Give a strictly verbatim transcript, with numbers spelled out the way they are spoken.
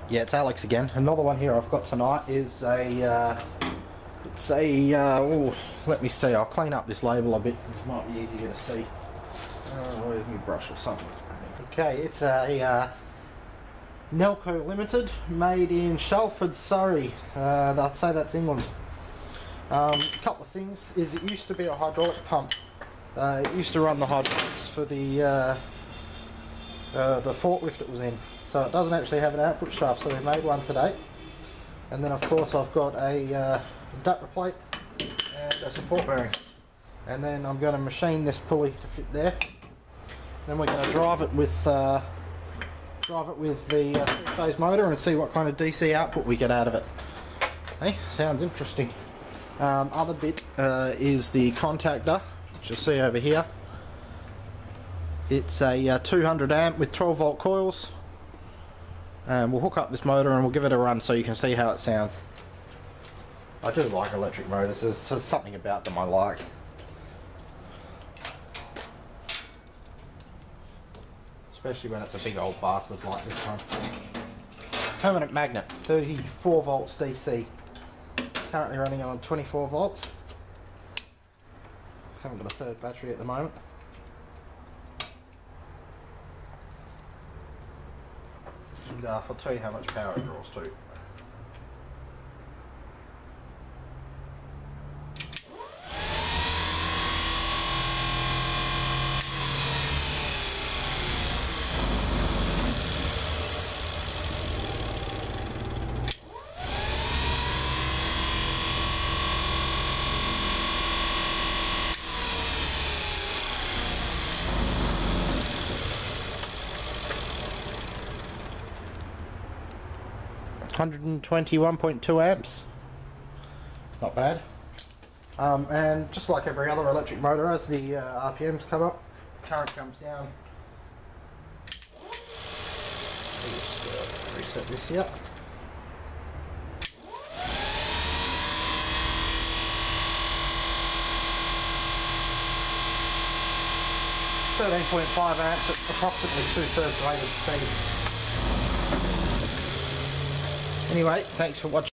Yeah, it's Alex again. Another one here I've got tonight is a, uh, it's a, uh, oh, let me see, I'll clean up this label a bit, this might be easier to see. Uh, where's my brush or something? Okay, it's a uh, Nelco Limited, made in Shalford, Surrey. Uh, I'd say that's England. Um, a couple of things is it used to be a hydraulic pump. Uh, it used to run the hydraulics for the uh, uh, the forklift it was in. So it doesn't actually have an output shaft, so we made one today. And then of course I've got a uh, adapter plate and a support bearing. And then I'm going to machine this pulley to fit there. Then we're going to drive it with uh, drive it with the uh, three-phase motor and see what kind of D C output we get out of it. Hey, sounds interesting. Um, other bit uh, is the contactor, which you'll see over here. It's a uh, two hundred amp with twelve volt coils. And we'll hook up this motor and we'll give it a run so you can see how it sounds. I do like electric motors, there's, there's something about them I like. Especially when it's a big old bastard like this one. Permanent magnet, thirty-four volts D C. Currently running on twenty-four volts. Haven't got a third battery at the moment. And uh, I'll tell you how much power it draws to. one hundred twenty-one point two amps, not bad. Um, and just like every other electric motor, as the uh, R P Ms come up, current comes down. Just uh, reset this here. thirteen point five amps at approximately two-thirds rated speed. Anyway, thanks for watching.